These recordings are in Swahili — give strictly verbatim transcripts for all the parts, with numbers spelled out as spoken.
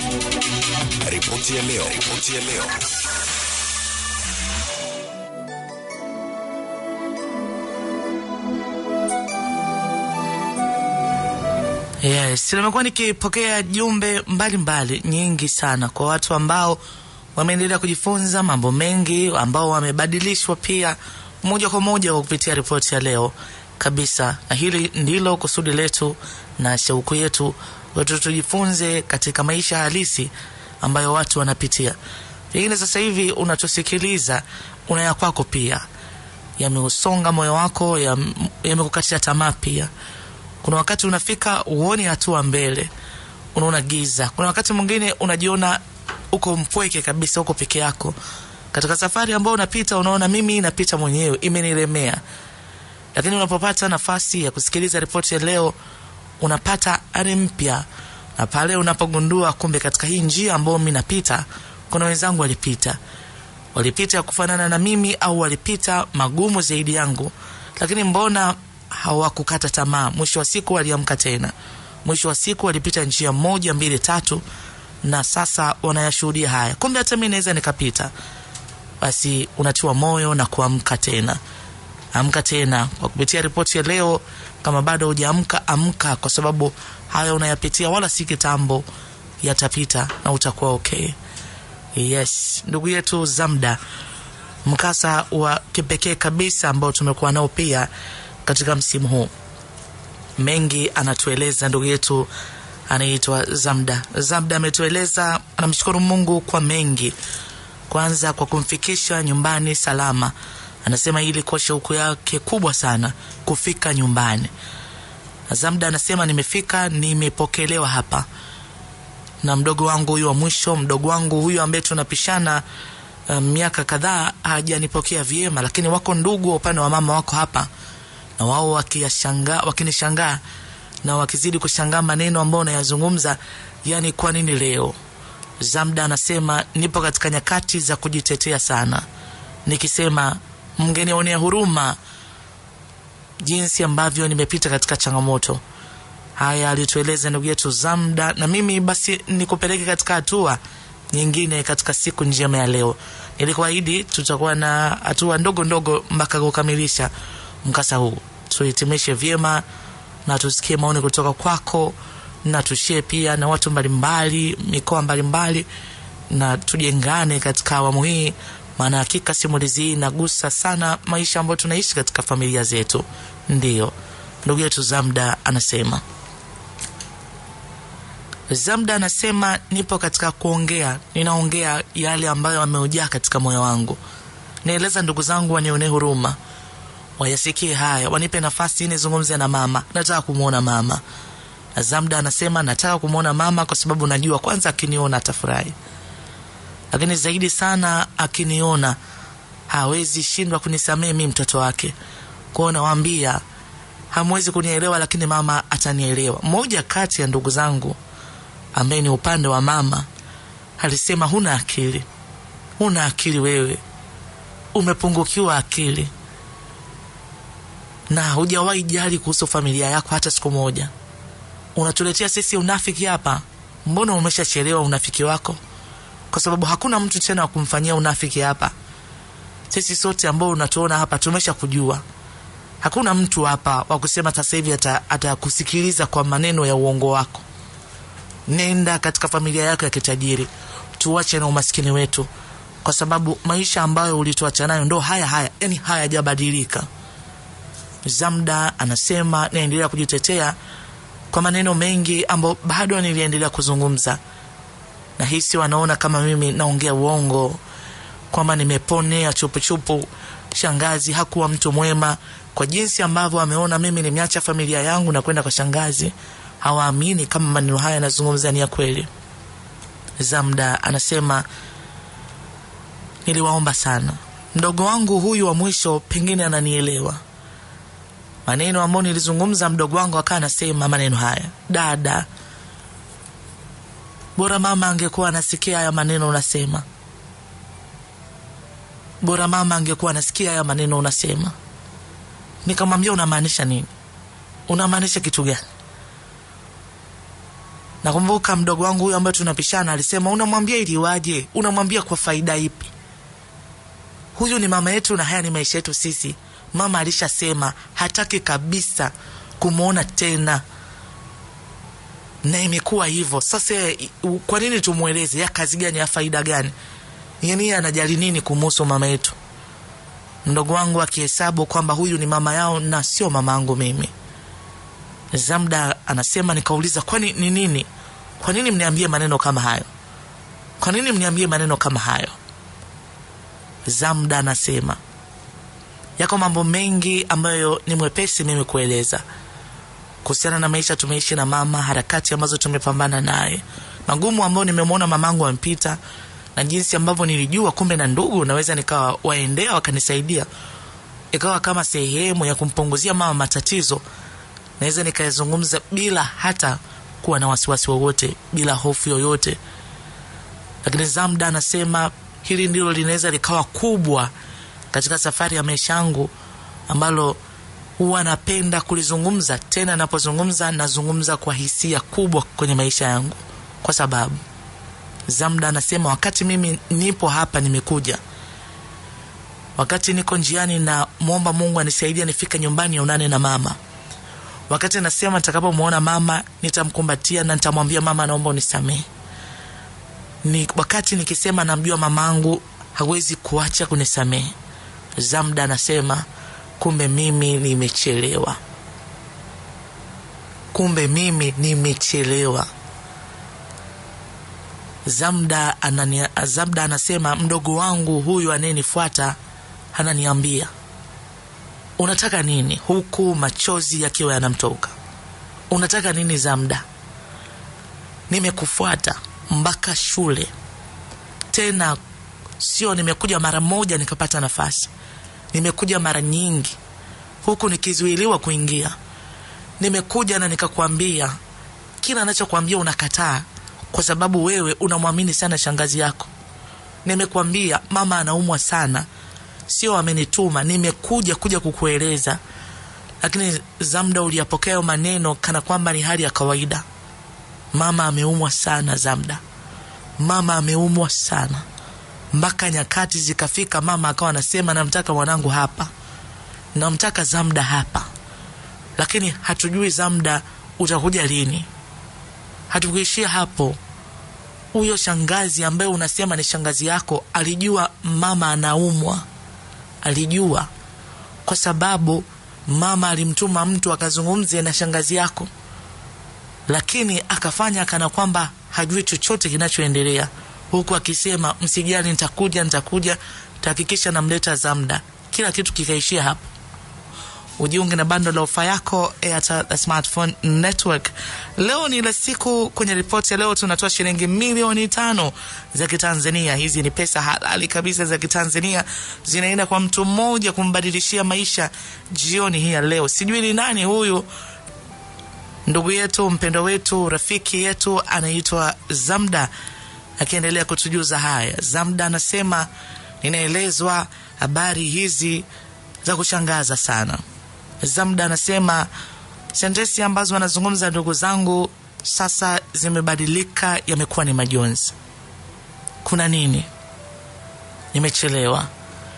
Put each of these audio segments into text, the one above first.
Ripoti ya leo, ripoti ya leo. Yes, nimekuwa nikipokea jumbe mbalimbali nyingi sana kwa watu ambao wameendelea kujifunza mambo mengi, ambao wamebadilishwa pia moja kwa moja kwa kupitia ripoti ya leo kabisa. Na hili ndilo kusudi letu na shauku yetu, watu tujifunze katika maisha halisi ambayo watu wanapitia. Pengine sasa hivi unatusikiliza, una ya kwako pia yameusonga moyo wako, yamekukatisha tamaa pia. Kuna wakati unafika uone hatua mbele, unaona giza. Kuna wakati mwingine unajiona uko mpweke kabisa, uko peke yako. Katika safari ambayo unapita unaona mimi napita mwenyewe, imenilemea. Lakini unapopata nafasi ya kusikiliza ripoti ya leo, unapata ari mpya. Na pale unapogundua kumbe katika hii njia ambayo mimi napita, kuna wenzangu walipita. Walipita kufanana na mimi au walipita magumu zaidi yangu. Lakini mbona hawakukata tamaa? Mwisho wa siku waliamka tena. Mwisho wa siku walipita njia moja, mbili, tatu, na sasa wanayashuhudia haya. Kumbe hata mimi naweza nikapita. Basi unatiwa moyo na kuamka tena. Amka tena kwa kupitia ripoti ya leo. Kama bado hujaamka, amka, kwa sababu haya unayapitia wala si kitambo, yatapita na utakuwa okay. Yes, ndugu yetu Zamda, mkasa wa kipekee kabisa ambao tumekuwa nao pia katika msimu huu. Mengi anatueleza ndugu yetu anaitwa Zamda. Zamda ametueleza, anamshukuru Mungu kwa mengi. Kwanza kwa kumfikisha nyumbani salama. Anasema hili kwa shauku yake kubwa sana kufika nyumbani. Zamda anasema nimefika, nimepokelewa hapa na mdogo wangu huyu wa mwisho. Mdogo wangu huyu ambaye tunapishana um, miaka kadhaa hajanipokea vyema, lakini wako ndugu upande wa mama wako hapa, na wao wakiyashangaa, wakinishangaa na wakizidi kushangaa maneno ambayo nayazungumza. Yani kwa nini leo? Zamda anasema nipo katika nyakati za kujitetea sana, nikisema mngenionea huruma jinsi ambavyo nimepita katika changamoto. Haya alitueleza ndugu yetu Zamda, na mimi basi nikupeleke katika hatua nyingine katika siku njema ya leo. Nilikuahidi tutakuwa na hatua ndogo ndogo mpaka kukamilisha mkasa huu. Tuhitimishe vyema na tusikie maoni kutoka kwako, na tushare pia na watu mbalimbali, mikoa mbalimbali, na tujengane katika awamu hii. Maana hakika simulizi hii inagusa sana maisha ambayo tunaishi katika familia zetu. Ndiyo ndugu yetu Zamda anasema. Zamda anasema nipo katika kuongea, ninaongea yale ambayo ameujaa katika moyo wangu. Naeleza ndugu zangu wanione huruma, wayasikie haya, wanipe nafasi nizungumze na mama. Nataka kumuona mama. Zamda anasema nataka kumuona mama kwa sababu najua kwanza akiniona atafurahi. Lakini zaidi sana akiniona hawezi shindwa kunisamehe mimi mtoto wake. Kwa nawaambia hamwezi kunielewa, lakini mama atanielewa. Mmoja kati ya ndugu zangu ambaye ni upande wa mama alisema huna akili. Huna akili wewe. Umepungukiwa akili. Na hujawahi jali kuhusu familia yako hata siku moja. Unatuletea sisi unafiki hapa. Mbona umeshachelewa unafiki wako? Kwa sababu hakuna mtu tena wa kumfanyia unafiki hapa. Sisi sote ambao unatuona hapa tumesha kujua. Hakuna mtu hapa wa kusema sasa hivi atakusikiliza kwa maneno ya uongo wako. Nenda katika familia yako ya kitajiri. Tuache na umaskini wetu, kwa sababu maisha ambayo ulituacha nayo ndo haya haya, yani hayajabadilika. Zamda anasema naendelea kujitetea kwa maneno mengi ambayo bado niliendelea kuzungumza. Na hisi wanaona kama mimi naongea uongo, kwamba nimeponea chupu chupu. Shangazi hakuwa mtu mwema, kwa jinsi ambavyo ameona mimi nimeacha familia yangu na kwenda kwa shangazi. Hawaamini kama maneno haya nazungumza ni ya kweli. Zamda anasema niliwaomba sana. Mdogo wangu huyu wa mwisho pengine ananielewa. Maneno ambayo nilizungumza, mdogo wangu akawa anasema maneno haya, dada, bora mama angekuwa anasikia haya maneno unasema. Bora mama angekuwa anasikia haya maneno unasema. Nikamwambia unamaanisha nini? Unamaanisha kitu gani? Nakumbuka mdogo wangu huyo ambaye tunapishana alisema, unamwambia ili waje? Unamwambia kwa faida ipi? Huyu ni mama yetu na haya ni maisha yetu sisi. Mama alishasema hataki kabisa kumuona tena. Na imekuwa hivyo. Sasa kwa nini tumueleze? Ya kazi gani, ya faida gani? Yani anajali nini kumhusu mama yetu? Mdogo wangu akihesabu kwamba huyu ni mama yao na sio mamangu mimi. Zamda anasema, nikauliza, kwani ni nini? Kwa nini mniambie maneno kama hayo? Kwa nini mniambie maneno kama hayo? Zamda anasema, yako mambo mengi ambayo ni mwepesi mimi kueleza kuhusiana na maisha tumeishi na mama, harakati ambazo tumepambana naye, magumu ambayo nimemwona mamangu ampita, na jinsi ambavyo nilijua kumbe na ndugu naweza nikawa waendea wakanisaidia, ikawa kama sehemu ya kumpunguzia mama matatizo. Naweza nikayazungumza bila hata kuwa na wasiwasi wowote, bila hofu yoyote. Lakini Zamda anasema hili ndilo linaweza likawa kubwa katika safari ya maisha yangu, ambalo huwa napenda kulizungumza. Tena napozungumza nazungumza kwa hisia kubwa kwenye maisha yangu, kwa sababu Zamda anasema, wakati mimi nipo hapa nimekuja, wakati niko njiani na muomba Mungu anisaidie nifike nyumbani nionane na mama, wakati nasema nitakapomuona mama nitamkumbatia na nitamwambia mama naomba unisamehe, ni wakati nikisema namjua mamangu hawezi kuacha kunisamehe. Zamda anasema, kumbe mimi nimechelewa. Kumbe mimi nimechelewa. Zamda anania, Zamda anasema, mdogo wangu huyu anayenifuata ananiambia, unataka nini? Huku machozi yakiwa yanamtoka. Unataka nini Zamda? Nimekufuata mpaka shule. Tena sio nimekuja mara moja nikapata nafasi. Nimekuja mara nyingi, huku nikizuiliwa kuingia. Nimekuja na nikakwambia, kila anachokuambia unakataa kwa sababu wewe unamwamini sana shangazi yako. Nimekwambia mama anaumwa sana, sio amenituma, nimekuja kuja kukueleza. Lakini Zamda uliyapokea maneno kana kwamba ni hali ya kawaida. Mama ameumwa sana Zamda. Mama ameumwa sana. Mpaka nyakati zikafika mama akawa anasema, namtaka mwanangu hapa, namtaka Zamda hapa. Lakini hatujui Zamda utakuja lini. Hatukuishia hapo. Huyo shangazi ambaye unasema ni shangazi yako alijua mama anaumwa. Alijua kwa sababu mama alimtuma mtu akazungumze na shangazi yako, lakini akafanya kana kwamba hajui chochote kinachoendelea, huku akisema msijali nitakuja nitakuja tahakikisha namleta Zamda. Kila kitu kikaishia hapo. Ujiunge na bando la ofa yako Airtel Smartphone Network. Leo ni ile siku. Kwenye ripoti ya leo tunatoa shilingi milioni tano za Kitanzania. Hizi ni pesa halali kabisa za Kitanzania, zinaenda kwa mtu mmoja kumbadilishia maisha jioni hii ya leo. Sijui ni nani huyu ndugu yetu, mpendo wetu, rafiki yetu, anaitwa Zamda, akiendelea kutujuza haya. Zamda anasema, ninaelezwa habari hizi za kushangaza sana. Zamda anasema, sentensi ambazo wanazungumza ndugu zangu sasa zimebadilika, yamekuwa ni majonzi. Kuna nini? Nimechelewa.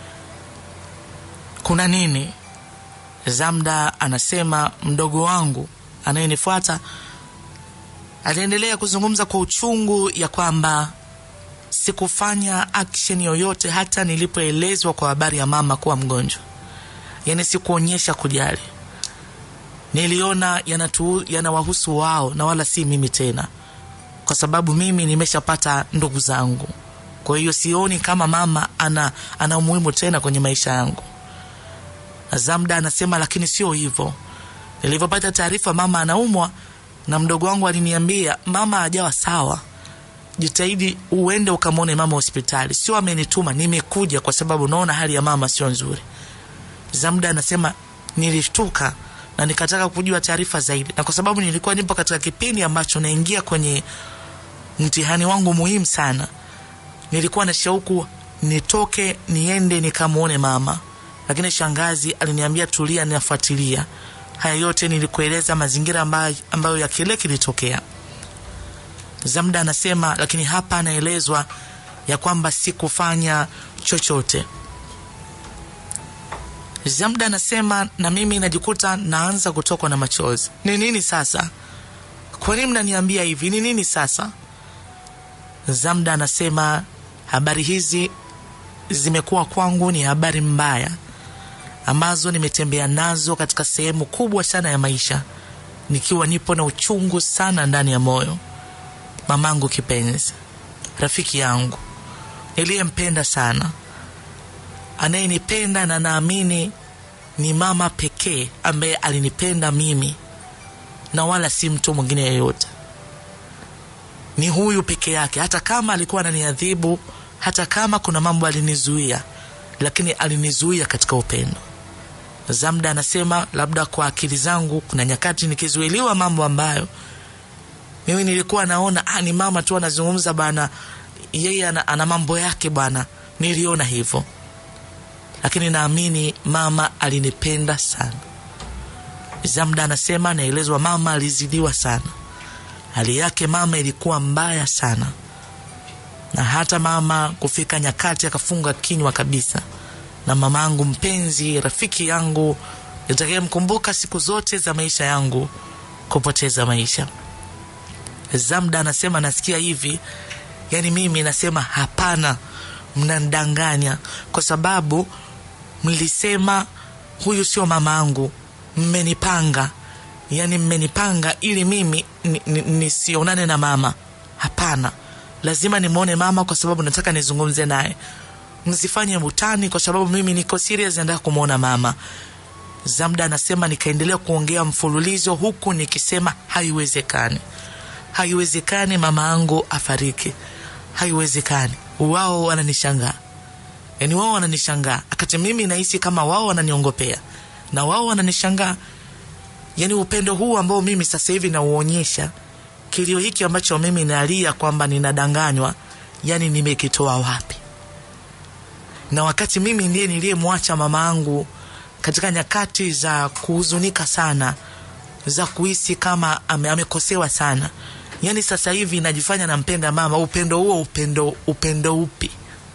Kuna nini? Zamda anasema, mdogo wangu anayenifuata aliendelea kuzungumza kwa uchungu ya kwamba sikufanya action yoyote hata nilipoelezwa kwa habari ya mama kuwa mgonjwa. Yani sikuonyesha kujali. Niliona yanatu yanawahusu wao na wala si mimi tena, kwa sababu mimi nimeshapata ndugu zangu. Kwa hiyo sioni kama mama ana ana umuhimu tena kwenye maisha yangu. Zamda anasema, lakini sio hivyo. Nilipopata taarifa mama anaumwa na mdogo wangu aliniambia mama hajawa sawa, jitahidi uende ukamwone mama hospitali. Sio amenituma, nimekuja kwa sababu naona hali ya mama sio nzuri. Zamda anasema, nilishtuka na nikataka kujua taarifa zaidi, na kwa sababu nilikuwa nipo katika kipindi ambacho naingia kwenye mtihani wangu muhimu sana, nilikuwa na shauku nitoke niende nikamuone mama. Lakini shangazi aliniambia tulia, ninafuatilia. Haya yote nilikueleza mazingira ambayo, ambayo ya kile kilitokea. Zamda anasema lakini hapa anaelezwa ya kwamba sikufanya chochote. Zamda anasema na mimi najikuta naanza kutokwa na machozi. Ni nini sasa? Kwa nini mnaniambia hivi? Ni nini sasa? Zamda anasema habari hizi zimekuwa kwangu ni habari mbaya ambazo nimetembea nazo katika sehemu kubwa sana ya maisha, nikiwa nipo na uchungu sana ndani ya moyo. Mamangu kipenzi, rafiki yangu niliyempenda sana, anayenipenda na naamini ni mama pekee ambaye alinipenda mimi na wala si mtu mwingine yeyote. Ni huyu peke yake. Hata kama alikuwa ananiadhibu, hata kama kuna mambo alinizuia, lakini alinizuia katika upendo. Zamda anasema labda kwa akili zangu kuna nyakati nikizuiliwa mambo ambayo mimi nilikuwa naona ah, ni mama tu anazungumza bana, yeye ana, ana mambo yake bana. Niliona hivyo, lakini naamini mama alinipenda sana. Zamda anasema naelezwa mama alizidiwa sana. Hali yake mama ilikuwa mbaya sana, na hata mama kufika nyakati akafunga kinywa kabisa. Na mamangu mpenzi, rafiki yangu, nitakayemkumbuka siku zote za maisha yangu, kupoteza maisha. Zamda anasema nasikia hivi, yani mimi nasema hapana, mnandanganya, kwa sababu mlisema huyu sio mamangu, mmenipanga. Yani mmenipanga ili mimi nisionane ni, ni na mama. Hapana, lazima nimuone mama kwa sababu nataka nizungumze naye. Msifanye mutani kwa sababu mimi niko serious nataka kumuona mama. Zamda anasema nikaendelea kuongea mfululizo huku nikisema haiwezekani. Haiwezekani mama yangu afariki. Haiwezekani. Wao wananishangaa. Yani wao wananishangaa. Akati mimi nahisi kama wao wananiongopea na wao wananishangaa. Yani upendo huu ambao mimi sasa hivi nauonyesha, kilio hiki ambacho mimi nalia kwamba ninadanganywa, yani nimekitoa wapi? Na wakati mimi ndiye niliyemwacha mama yangu katika nyakati za kuhuzunika sana, za kuhisi kama ame, amekosewa sana. Yani sasa hivi najifanya nampenda mama. Upendo huo upendo upendo upi?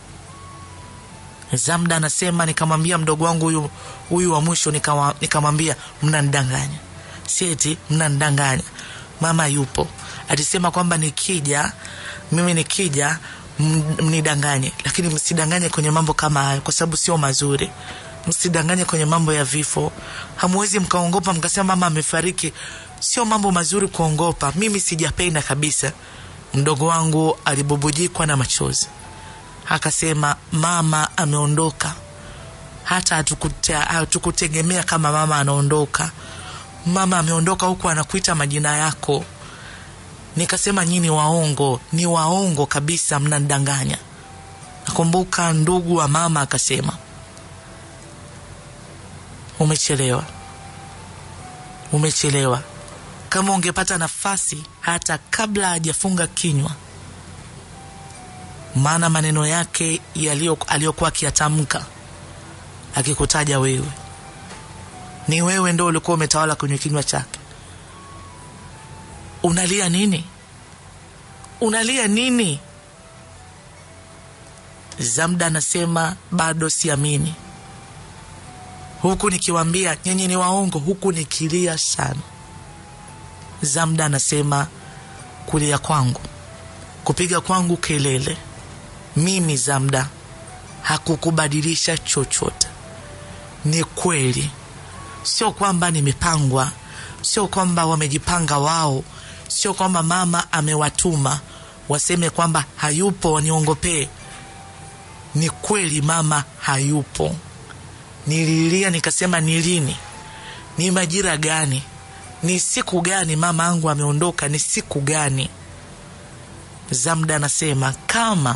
Zamda anasema nikamwambia mdogo wangu huyu huyu wa mwisho, nikamwambia mnanidanganya. Sieti mnanidanganya. Mama yupo. Alisema kwamba nikija, mimi nikija mnidanganye, lakini msidanganye kwenye mambo kama hayo kwa sababu sio mazuri. Msidanganye kwenye mambo ya vifo. Hamwezi mkaongopa mkasema mama amefariki. Sio mambo mazuri kuongopa. Mimi sijapenda kabisa. Mdogo wangu alibubujikwa na machozi. Akasema mama ameondoka. Hata hatukutegemea kama mama anaondoka. Mama ameondoka huku anakuita majina yako. Nikasema nyinyi waongo, ni waongo kabisa, mnandanganya. Nakumbuka ndugu wa mama akasema umechelewa. Umechelewa. Kama ungepata nafasi hata kabla hajafunga kinywa. Maana maneno yake aliyokuwa akiyatamka akikutaja wewe, ni wewe ndio ulikuwa umetawala kwenye kinywa chake. Unalia nini? Unalia nini? Zamda anasema bado siamini. Huku nikiwaambia nyinyi ni waongo, huku nikilia sana. Zamda anasema kulia kwangu, kupiga kwangu kelele, mimi Zamda, hakukubadilisha chochote. Ni kweli. Sio kwamba nimepangwa, sio kwamba wamejipanga wao, sio kwamba mama amewatuma waseme kwamba hayupo waniongopee. Ni kweli mama hayupo. Nililia nikasema ni lini? Ni majira gani? Ni siku gani mama yangu ameondoka? Ni siku gani? Zamda anasema kama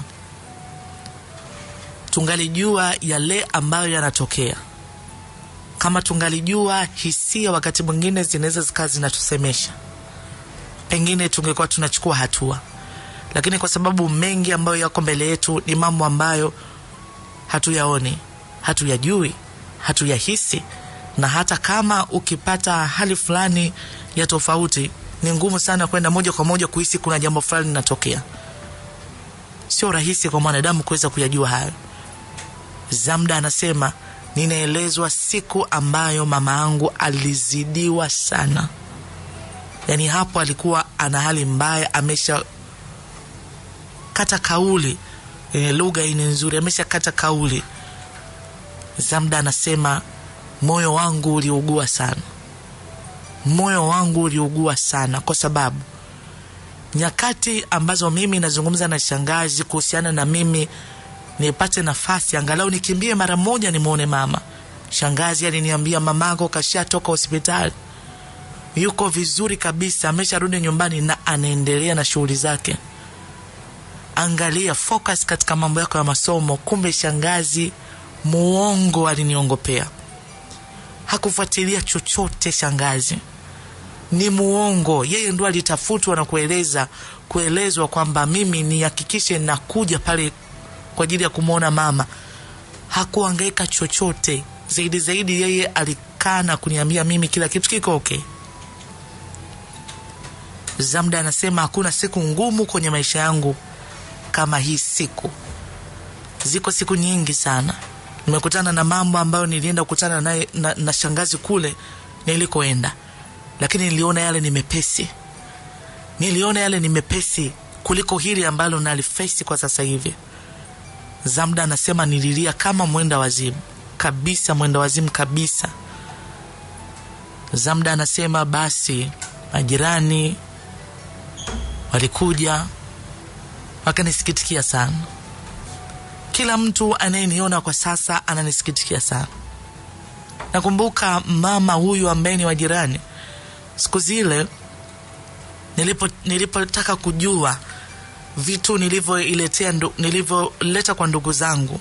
tungalijua yale ambayo yanatokea, kama tungalijua hisia wakati mwingine zinaweza zikawa zinatusemesha, pengine tungekuwa tunachukua hatua. Lakini kwa sababu mengi ambayo yako mbele yetu ni mambo ambayo hatuyaoni, hatuyajui, hatuyahisi, na hata kama ukipata hali fulani ya tofauti ni ngumu sana kwenda moja kwa moja kuhisi kuna jambo fulani linatokea. Sio rahisi kwa mwanadamu kuweza kuyajua hayo. Zamda anasema, ninaelezwa siku ambayo mama yangu alizidiwa sana. Yani hapo alikuwa ana hali mbaya, amesha kata kauli. E, lugha hii ni nzuri, amesha kata kauli. Zamda anasema, moyo wangu uliugua sana. Moyo wangu uliugua sana kwa sababu nyakati ambazo mimi nazungumza na shangazi kuhusiana na mimi nipate nafasi angalau nikimbie mara moja nimuone mama, shangazi aliniambia, mamako kashatoka hospitali, yuko vizuri kabisa, amesharudi nyumbani na anaendelea na shughuli zake. Angalia, focus katika mambo yako ya masomo. Kumbe shangazi muongo aliniongopea. Hakufuatilia chochote shangazi. Ni muongo. Yeye ndo alitafutwa na kueleza kuelezwa kwamba mimi nihakikishe nakuja pale kwa ajili ya kumuona mama. Hakuhangaika chochote. Zaidi zaidi yeye alikaa na kuniambia mimi kila kitu kiko okay. Zamda anasema, hakuna siku ngumu kwenye maisha yangu kama hii siku. Ziko siku nyingi sana. Nimekutana na mambo ambayo nilienda kukutana na, na, na shangazi kule nilikoenda. Lakini niliona yale ni mepesi. Niliona yale ni mepesi kuliko hili ambalo nalifesi kwa sasa hivi. Zamda anasema, nililia kama mwenda wazimu. Kabisa mwenda wazimu kabisa. Zamda anasema, basi majirani walikuja wakanisikitikia sana. Kila mtu anayeniona kwa sasa ananisikitikia sana. Nakumbuka mama huyu ambaye ni wa jirani, siku zile nilipo nilipotaka kujua vitu nilivyoiletea nilivyoleta kwa ndugu zangu,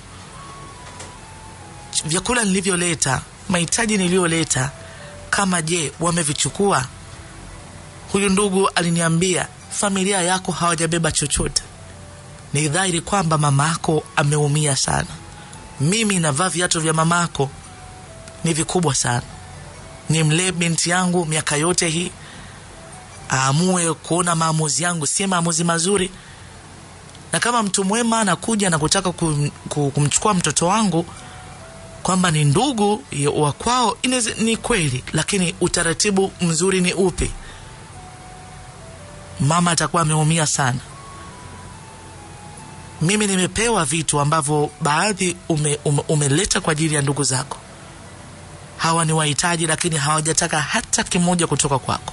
vyakula nilivyoleta, mahitaji niliyoleta, kama je wamevichukua, huyu ndugu aliniambia, familia yako hawajabeba chochote. Ni dhahiri kwamba mamako ameumia sana. Mimi navaa viatu vya mamako ni vikubwa sana. Nimlee binti yangu miaka yote hii, aamue kuona maamuzi yangu si maamuzi mazuri. Na kama mtu mwema anakuja na kutaka kum, kumchukua mtoto wangu kwamba ni ndugu wa kwao, ni kweli, lakini utaratibu mzuri ni upi? Mama atakuwa ameumia sana. Mimi nimepewa vitu ambavyo baadhi ume, ume, umeleta kwa ajili ya ndugu zako. Hawa ni wahitaji, lakini hawajataka hata kimoja kutoka kwako.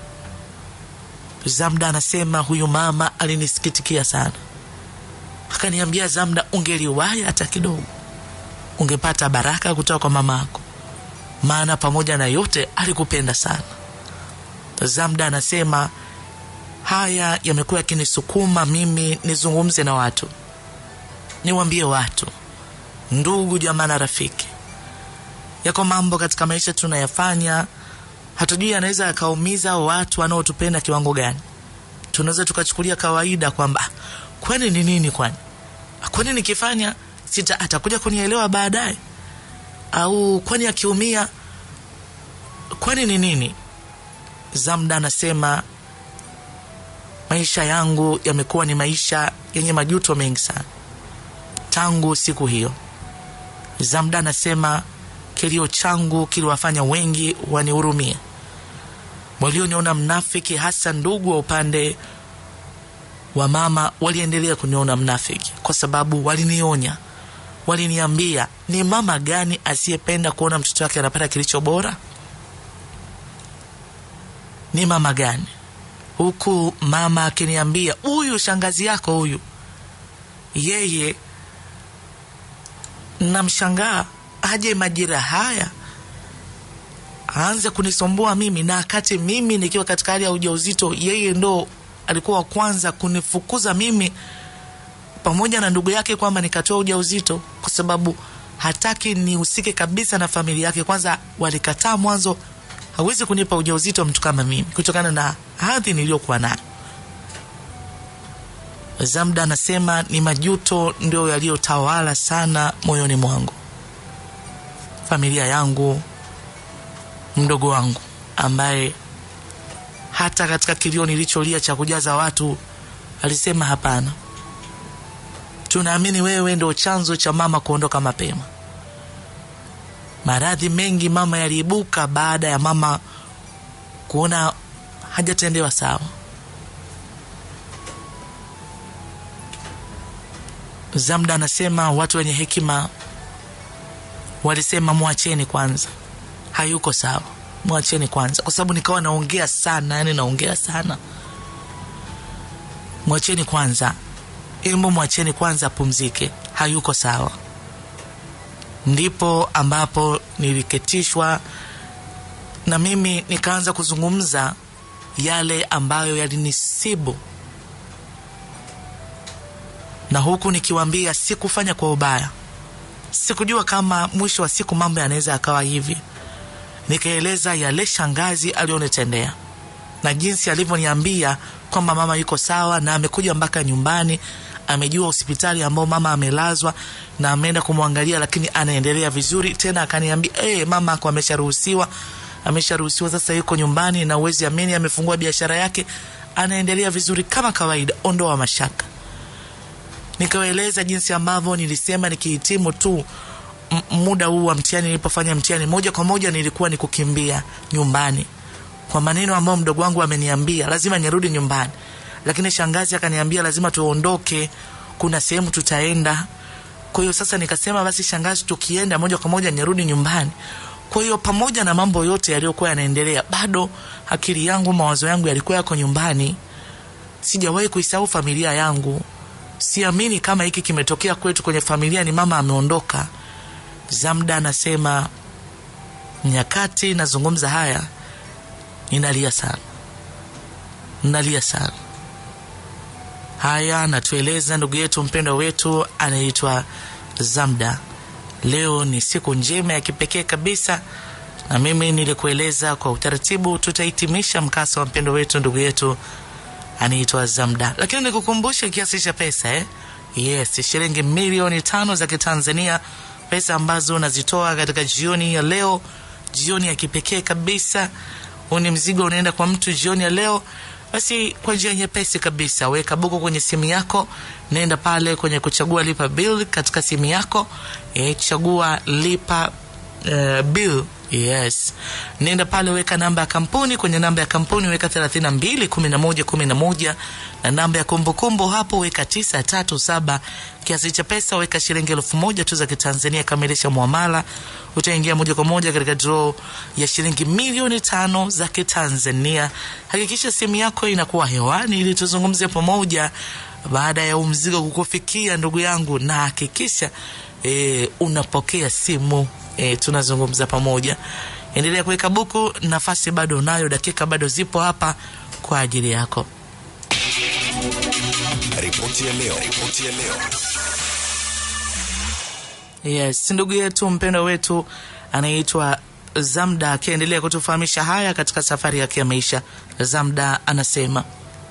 Zamda anasema, huyu mama alinisikitikia sana. Akaniambia, Zamda, ungeliwahi hata kidogo, ungepata baraka kutoka kwa mama yako, maana pamoja na yote alikupenda sana. Zamda anasema, haya yamekuwa yakinisukuma mimi nizungumze na watu, niwaambie watu, ndugu jamaa na rafiki, yako mambo katika maisha tunayafanya hatujui anaweza akaumiza watu wanaotupenda kiwango gani. Tunaweza tukachukulia kawaida kwamba kwani ni nini, kwani kwani nikifanya sita atakuja kunielewa baadaye, au kwani akiumia kwani ni nini. Zamda anasema, maisha yangu yamekuwa ni maisha yenye majuto mengi sana tangu siku hiyo. Zamda anasema, kilio changu kiliwafanya wengi wanihurumie. Walioniona mnafiki, hasa ndugu wa upande wa mama, waliendelea kuniona mnafiki kwa sababu walinionya. Waliniambia, ni mama gani asiyependa kuona mtoto wake anapata kilicho bora? Ni mama gani? Huku mama akiniambia, huyu shangazi yako huyu, yeye namshangaa aje majira haya aanze kunisumbua mimi, na wakati mimi nikiwa katika hali ya ujauzito yeye ndo alikuwa kwanza kunifukuza mimi pamoja na ndugu yake kwamba nikatoa ujauzito, kwa sababu hataki nihusike kabisa na familia yake. Kwanza walikataa mwanzo, hawezi kunipa ujauzito mtu kama mimi kutokana na hadhi niliyokuwa nayo. Zamda anasema, ni majuto ndio yaliyotawala sana moyoni mwangu. Familia yangu, mdogo wangu ambaye hata katika kilio nilicholia cha kujaza watu alisema hapana, tunaamini wewe ndio chanzo cha mama kuondoka mapema. Maradhi mengi mama yaliibuka baada ya mama kuona hajatendewa sawa. Zamda anasema watu wenye hekima walisema muacheni kwanza, hayuko sawa, muacheni kwanza. Kwa sababu nikawa naongea sana, yani naongea sana. Muacheni kwanza, Embo muacheni kwanza pumzike, hayuko sawa. Ndipo ambapo niliketishwa na mimi nikaanza kuzungumza yale ambayo yalinisibu, na huku nikiwaambia sikufanya kwa ubaya. Sikujua kama mwisho wa siku mambo yanaweza akawa hivi. Nikaeleza yale shangazi alionitendea na jinsi alivyoniambia kwamba mama yuko sawa na amekuja mpaka nyumbani, amejua hospitali ambao mama amelazwa na ameenda kumwangalia, lakini anaendelea vizuri. Tena akaniambia eh hey, mama kwa amesharuhusiwa, amesharuhusiwa sasa yuko nyumbani na uwezi amini amefungua biashara yake, anaendelea vizuri kama kawaida, ondoa mashaka. Nikawaeleza jinsi ambavyo nilisema nikihitimu tu muda huu wa mtihani, nilipofanya mtihani moja kwa moja nilikuwa ni kukimbia nyumbani. Kwa maneno ambayo mdogo wangu ameniambia lazima nirudi nyumbani, lakini shangazi akaniambia lazima tuondoke, kuna sehemu tutaenda. Kwa hiyo sasa nikasema basi shangazi tukienda moja kwa moja nirudi nyumbani. Kwa hiyo pamoja na mambo yote yaliyokuwa yanaendelea, bado akili yangu, mawazo yangu yalikuwa yako nyumbani. Sijawahi kuisahau familia yangu. Siamini kama hiki kimetokea kwetu kwenye familia ni mama ameondoka. Zamda anasema nyakati nazungumza haya ninalia sana. Ninalia sana. Haya natueleza ndugu yetu mpendwa wetu anaitwa Zamda. Leo ni siku njema ya kipekee kabisa, na mimi nilikueleza kwa utaratibu tutahitimisha mkasa wa mpendwa wetu ndugu yetu anaitwa Zamda. Lakini nikukumbushe kiasi cha pesa eh? Yes, shilingi milioni tano za Kitanzania, pesa ambazo nazitoa katika jioni ya leo, jioni ya kipekee kabisa. Uni mzigo unaenda kwa mtu jioni ya leo. Basi kwa njia nyepesi kabisa, weka buku kwenye simu yako, nenda pale kwenye kuchagua lipa bill katika simu yako, eh, chagua lipa uh, bill. Yes. Nenda pale weka namba ya kampuni, kwenye namba ya kampuni weka thelathini na mbili kumi na moja kumi na moja, na namba ya kumbukumbu hapo weka tisa tatu saba. Kiasi cha pesa weka shilingi elfu moja tu za Kitanzania, kamilisha muamala, utaingia moja kwa moja katika draw ya shilingi milioni tano za Kitanzania. Hakikisha simu yako inakuwa hewani ili tuzungumze pamoja baada ya mzigo kukufikia ndugu yangu, na hakikisha e, unapokea simu. E, tunazungumza pamoja. Endelea kuweka buku, nafasi bado unayo, dakika bado zipo hapa kwa ajili yako. Ripoti ya leo, ripoti ya leo. Yes, ndugu yetu mpendwa wetu anaitwa Zamda akiendelea kutufahamisha haya katika safari yake ya maisha. Zamda anasema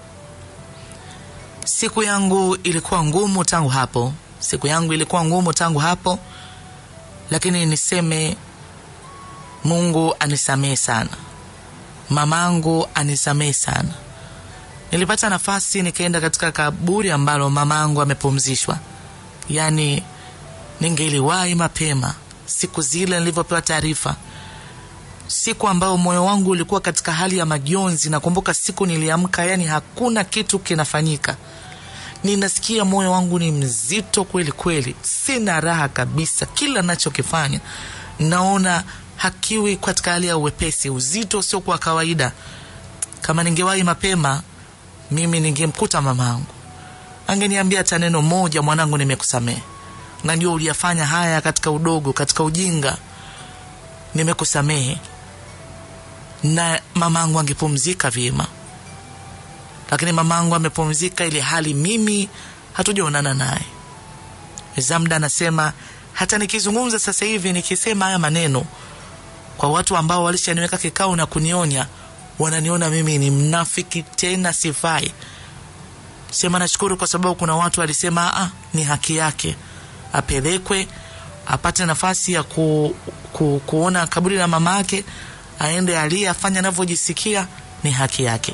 siku yangu ilikuwa ngumu tangu hapo. Siku yangu ilikuwa ngumu tangu hapo. Lakini niseme Mungu anisamehe sana. Mamangu anisamehe sana. Nilipata nafasi nikaenda katika kaburi ambalo mamangu amepumzishwa. Yani ningeliwahi mapema siku zile nilipopewa taarifa. Siku ambayo moyo wangu ulikuwa katika hali ya majonzi. Nakumbuka siku niliamka, yani hakuna kitu kinafanyika. Ninasikia moyo wangu ni mzito kweli kweli. Sina raha kabisa. Kila ninachokifanya naona hakiwi katika hali ya uwepesi. Uzito sio kwa kawaida. Kama ningewahi mapema, mimi ningemkuta mamangu. Angeniambia hata neno moja, mwanangu nimekusamehe. Najua uliyafanya haya katika udogo, katika ujinga. Nimekusamehe. Na mamangu angepumzika vyema. Lakini mamangu amepumzika ile hali mimi hatujaonana naye. Zamda anasema hata nikizungumza sasa hivi nikisema haya maneno kwa watu ambao walishaniweka kikao na kunionya, wananiona mimi ni mnafiki tena sifai. Sema nashukuru kwa sababu kuna watu walisema ah ni haki yake apelekwe apate nafasi ya ku, ku, kuona kaburi la mama yake, aende alie afanye anavyojisikia. ni haki yake.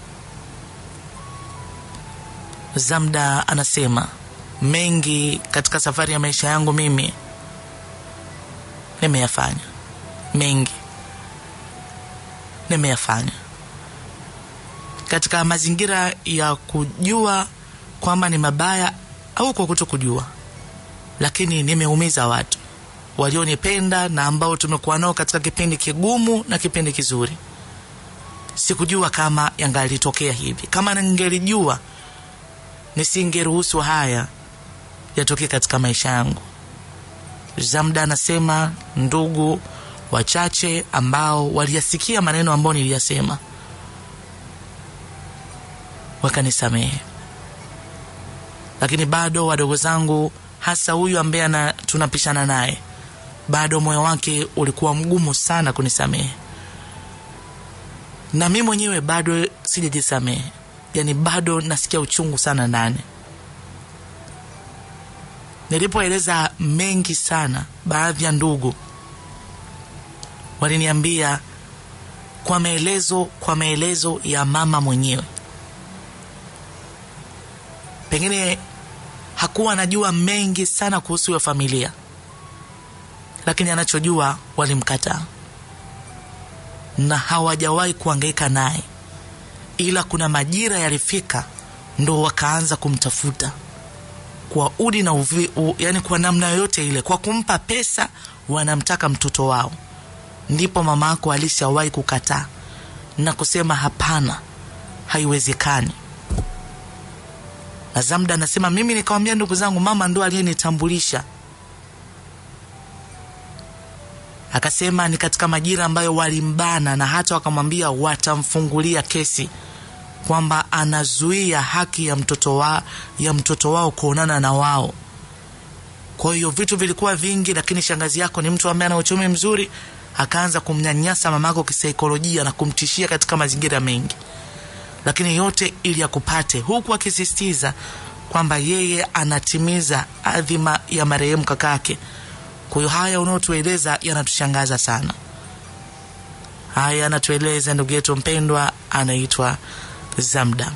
Zamda anasema mengi katika safari ya maisha yangu mimi nimeyafanya. Mengi nimeyafanya katika mazingira ya kujua kwamba ni mabaya au kwa kutokujua, lakini nimeumiza watu walionipenda na ambao tumekuwa nao katika kipindi kigumu na kipindi kizuri. Sikujua kama yangalitokea hivi. Kama ningelijua, nisingeruhusu haya yatokee katika maisha yangu. Zamda anasema ndugu wachache ambao waliyasikia maneno ambayo niliyasema wakanisamehe, lakini bado wadogo zangu, hasa huyu ambaye tunapishana naye, bado moyo wake ulikuwa mgumu sana kunisamehe, na mimi mwenyewe bado sijajisamehe. Yani bado nasikia uchungu sana ndani. Nilipoeleza mengi sana, baadhi ya ndugu waliniambia kwa maelezo kwa maelezo ya mama mwenyewe. Pengine hakuwa anajua mengi sana kuhusu ya familia, lakini anachojua walimkataa na hawajawahi kuhangaika naye, ila kuna majira yalifika ndo wakaanza kumtafuta kwa udi na uvi, u, yani kwa namna yote ile, kwa kumpa pesa wanamtaka mtoto wao. Ndipo mamako alishawahi kukataa na kusema hapana, haiwezekani. Na Zamda anasema mimi nikamwambia ndugu zangu, mama ndo aliyenitambulisha. Akasema ni katika majira ambayo walimbana na hata wakamwambia watamfungulia kesi kwamba anazuia haki ya mtoto wa ya mtoto wao kuonana na wao. Kwa hiyo vitu vilikuwa vingi, lakini shangazi yako ni mtu ambaye ana uchumi mzuri, akaanza kumnyanyasa mamako kisaikolojia na kumtishia katika mazingira mengi. Lakini yote ili akupate, huku akisisitiza kwamba yeye anatimiza adhima ya marehemu kakake. Kwa hiyo haya unaotueleza yanatushangaza sana. Haya anatueleza ndugu yetu mpendwa anaitwa Zamda.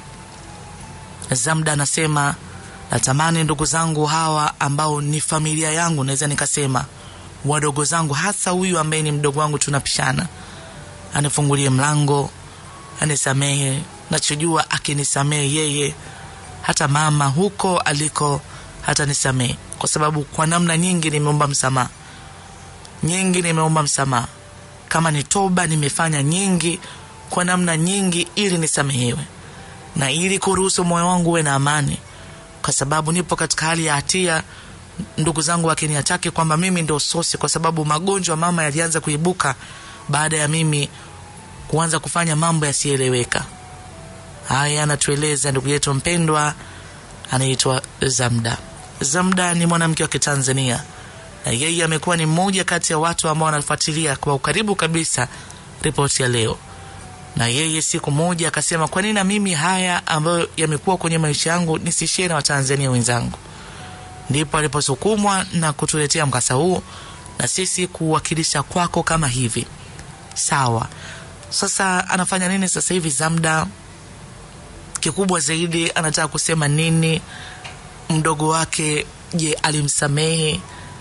Zamda anasema natamani ndugu zangu hawa ambao ni familia yangu, naweza nikasema wadogo zangu, hasa huyu ambaye ni mdogo wangu tunapishana, anifungulie mlango, anisamehe. Nachojua akinisamehe yeye, hata mama huko aliko hata nisamehe, kwa sababu kwa namna nyingi nimeomba msamaha. Nyingi nimeomba msamaha. Kama ni toba nimefanya nyingi kwa namna nyingi ili nisamehewe na ili kuruhusu moyo wangu uwe na amani, kwa sababu nipo katika hali ya hatia. Ndugu zangu wakiniataki kwamba mimi ndio sosi, kwa sababu magonjwa mama yalianza kuibuka baada ya mimi kuanza kufanya mambo yasieleweka. Haya anatueleza ndugu yetu mpendwa anaitwa Zamda. Zamda ni mwanamke wa Kitanzania, na yeye amekuwa ni mmoja kati ya watu ambao wanafuatilia kwa ukaribu kabisa ripoti ya leo. Na yeye siku moja akasema, kwa nini na mimi haya ambayo yamekuwa kwenye maisha yangu nisishare na Watanzania wenzangu? Ndipo aliposukumwa na kutuletea mkasa huu na sisi kuwakilisha kwako kama hivi. Sawa. Sasa anafanya nini sasa hivi Zamda? Kikubwa zaidi anataka kusema nini? Mdogo wake je, alimsamehe?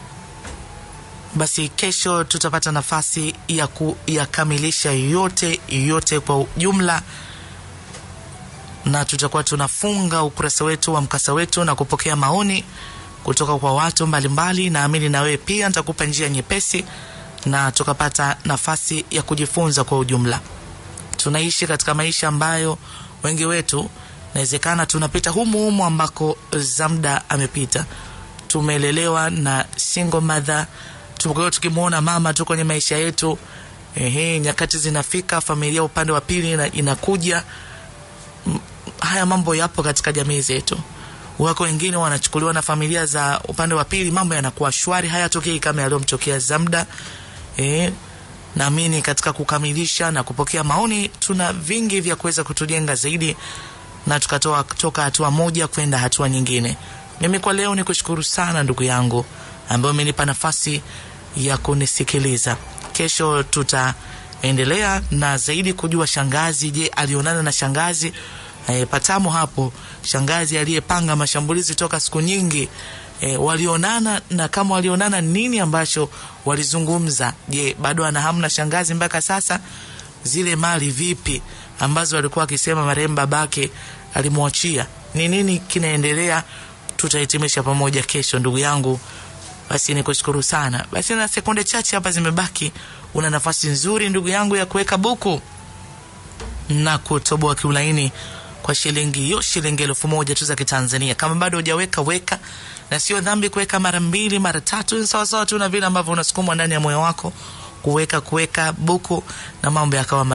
Basi kesho tutapata nafasi ya kuyakamilisha yote yote kwa jumla, na tutakuwa tunafunga ukurasa wetu wa mkasa wetu na kupokea maoni kutoka kwa watu mbalimbali. Naamini na wewe pia nitakupa njia nyepesi na tukapata nafasi ya kujifunza kwa ujumla. Tunaishi katika maisha ambayo wengi wetu inawezekana tunapita humu humu ambako Zamda amepita. Tumelelewa na single mother, tumekuwa tukimuona mama tu kwenye maisha yetu. Ehe, nyakati zinafika familia upande wa pili inakuja. Haya mambo yapo katika jamii zetu. Wako wengine wanachukuliwa na familia za upande wa pili, mambo yanakuwa shwari, hayatokei kama yaliyomtokea Zamda. Eh, naamini katika kukamilisha na kupokea maoni tuna vingi vya kuweza kutujenga zaidi na tukatoa kutoka hatua moja kwenda hatua nyingine. Mimi kwa leo nikushukuru sana ndugu yangu ambaye umenipa nafasi ya kunisikiliza. Kesho tuta endelea na zaidi kujua shangazi. Je, alionana na shangazi e, Patamu hapo, shangazi aliyepanga mashambulizi toka siku nyingi. E, walionana, na kama walionana nini ambacho walizungumza? Je, bado ana hamu na shangazi mpaka sasa? Zile mali vipi ambazo walikuwa akisema marehemu babake alimwachia, ni nini kinaendelea? Tutahitimisha pamoja kesho ndugu yangu. Basi nikushukuru sana. Basi na sekunde chache hapa zimebaki, una nafasi nzuri ndugu yangu ya kuweka buku na kutoboa kiulaini kwa shilingi hiyo, shilingi elfu moja tu za Kitanzania. Kama bado hujaweka, weka, na sio dhambi kuweka mara mbili mara tatu, sawa sawa tu na vile ambavyo unasukumwa ndani ya moyo wako kuweka kuweka buku na mambo yakawa